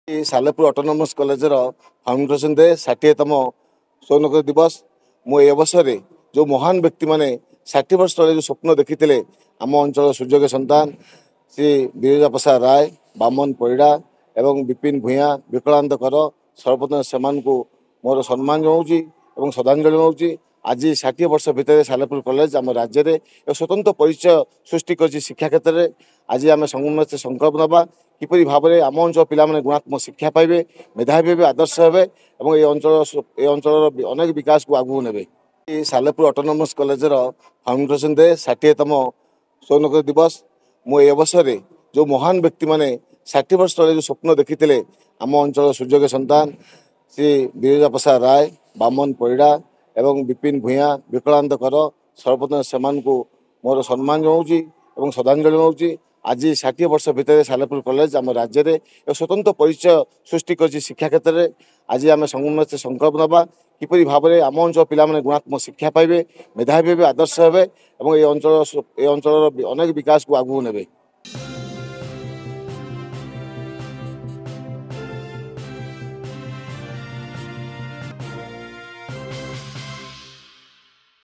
Salepur autonomous कॉलेजर foundation day 60तम स्वर्ण दिवस मु अवसर में जो महान व्यक्ति माने 60 वर्ष तले जो स्वप्न देखी आम अंचल सुजोग संतान श्री विरजा प्रसाद राय बामन परिड़ा एवं विपिन भूया विकलांत कर सर्वप्रथम से मोर सम्मान जनाऊँ श्रद्धांजलि जनाऊँ। आज 60 वर्ष भितर सालेपुर कॉलेज आम राज्य में एक स्वतंत्र परिचय सृष्टि कर शिक्षा क्षेत्र में आज आम समस्ते संकल्प नवा किपरि भाव में आम अंचल पिला गुणात्मक शिक्षा पाइबे मेधावी हे आदर्श हे ये अंचल अनेक विकास को आगू ने। सालेपुर ऑटोनोमस कॉलेजर फाउंडेशन डे 60तम स्वर्ण दिवस मु अवसर में जो महान व्यक्ति माने 60 वर्ष तले जो स्वप्न देखी आम अंचल सुजोग संतान श्री विरजा प्रसाद राय बामन परिड़ा एवं विपिन भूया विकलांत कर सर्वप्रथम से मोर सम्मान जनाऊँ श्रद्धांजलि जनाऊँ। आज 60 वर्ष भितर सालेपुर कॉलेज आम राज्य में एक स्वतंत्र परिचय सृष्टि कर शिक्षा क्षेत्र में आज आम समस्ते संकल्प नवा किपरि भाव में आम अंचल पिला गुणात्मक शिक्षा पाइबे मेधावी हे आदर्श हे ये अंचल अनेक विकास को आगू ने।